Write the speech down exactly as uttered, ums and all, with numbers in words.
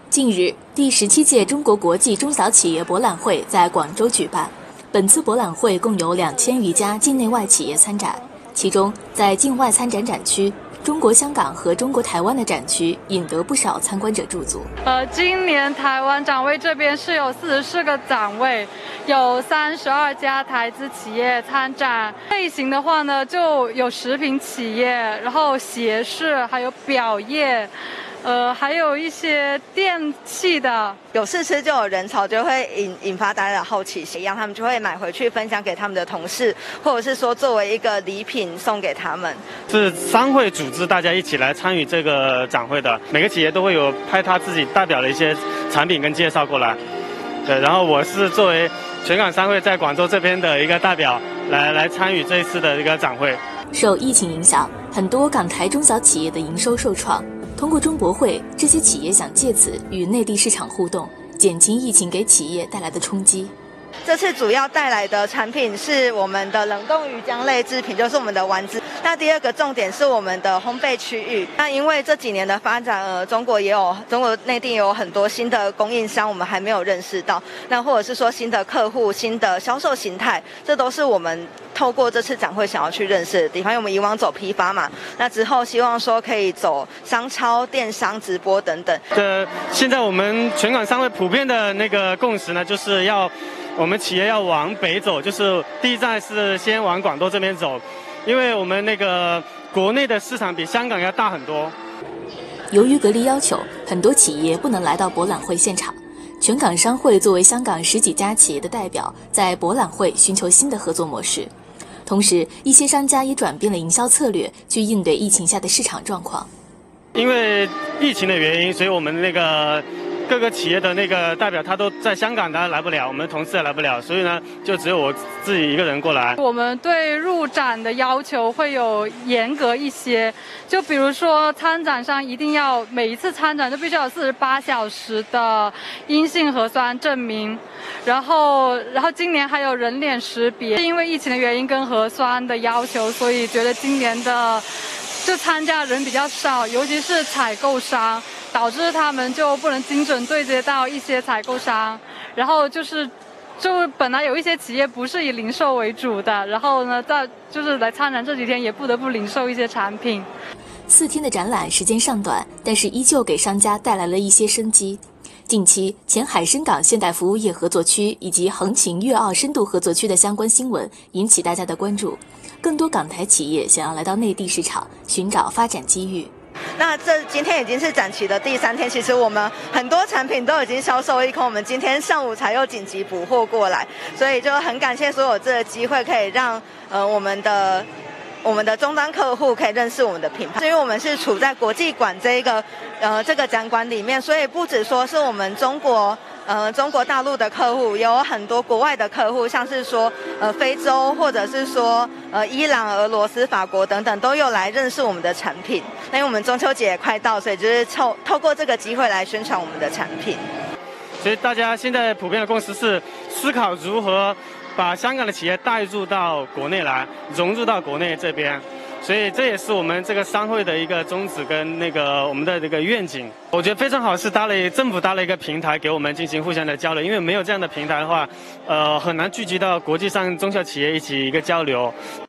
近日，第十七届中国国际中小企业博览会在广州举办。本次博览会共有两千余家境内外企业参展，其中在境外参展展区，中国香港和中国台湾的展区引得不少参观者驻足。 呃，今年台湾展位这边是有四十四个展位，有三十二家台资企业参展。类型的话呢，就有食品企业，然后鞋饰，还有表业。呃，还有一些电器的， 有试吃就有人潮，就会引引发大家的好奇心，一样他们就会买回去分享给他们的同事，或者是说作为一个礼品送给他们。 是商会组织大家一起来参与这个展会的，每个企业都会有派他自己代表的一些产品跟介绍过来。对，然后我是作为全港商会在广州这边的一个代表，来来参与这一次的一个展会。 受疫情影响，很多港台中小企业的营收受创。通过中博会，这些企业想借此与内地市场互动，减轻疫情给企业带来的冲击。 这次主要带来的产品是我们的冷冻鱼浆类制品，就是我们的丸子。那第二个重点是我们的烘焙区域。那因为这几年的发展，呃，中国也有中国内地也有很多新的供应商，我们还没有认识到。那或者是说新的客户、新的销售形态，这都是我们透过这次展会想要去认识的地方。因为我们以往走批发嘛，那之后希望说可以走商超、电商、直播等等。 呃，现在我们全港商会普遍的那个共识呢，就是要我们企业要往北走，就是第一站是先往广东这边走，因为我们那个国内的市场比香港要大很多。 由于隔离要求，很多企业不能来到博览会现场。全港商会作为香港十几家企业的代表，在博览会寻求新的合作模式。同时，一些商家也转变了营销策略，去应对疫情下的市场状况。 因为疫情的原因，所以我们那个各个企业的那个代表他都在香港，他来不了，我们的同事也来不了，所以呢，就只有我自己一个人过来。 我们对入展的要求会有严格一些，就比如说参展商一定要每一次参展都必须要有四十八小时的阴性核酸证明，然后然后今年还有人脸识别，因为疫情的原因跟核酸的要求，所以觉得今年的就参加人比较少，尤其是采购商。导致他们就不能精准对接到一些采购商，然后就是就本来有一些企业不是以零售为主的，然后呢在就是来参展这几天也不得不零售一些产品。 四天的展览时间尚短，但是依旧给商家带来了一些生机。近期前海参港现代服务业合作区以及横琴粤澳深度合作区的相关新闻引起大家的关注，更多港台企业想要来到内地市场寻找发展机遇。 那这今天已经是展期的第三天，其实我们很多产品都已经销售一空，我们今天上午才又紧急补货过来，所以就很感谢所有这个机会，可以让呃我们的我们的终端客户可以认识我们的品牌。因为我们是处在国际馆这一个呃这个展馆里面，所以不只说是我们中国。呃，中国大陆的客户也有很多国外的客户，像是说呃非洲或者是说呃伊朗、俄罗斯、法国等等，都有来认识我们的产品。那因为我们中秋节也快到，所以就是透透过这个机会来宣传我们的产品。 所以大家现在普遍的共识是思考如何把香港的企业带入到国内来，融入到国内这边。所以这也是我们这个商会的一个宗旨跟那个我们的这个愿景。我觉得非常好，是搭了政府搭了一个平台给我们进行互相的交流，因为没有这样的平台的话，呃，很难聚集到国际上中小企业一起一个交流。